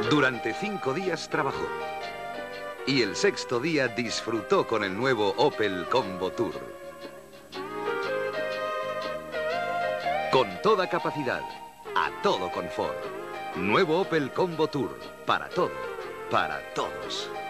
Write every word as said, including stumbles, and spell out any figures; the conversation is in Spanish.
Durante cinco días trabajó. Y el sexto día disfrutó con el nuevo Opel Combo Tour. Con toda capacidad, a todo confort. Nuevo Opel Combo Tour. Para todo, para todos.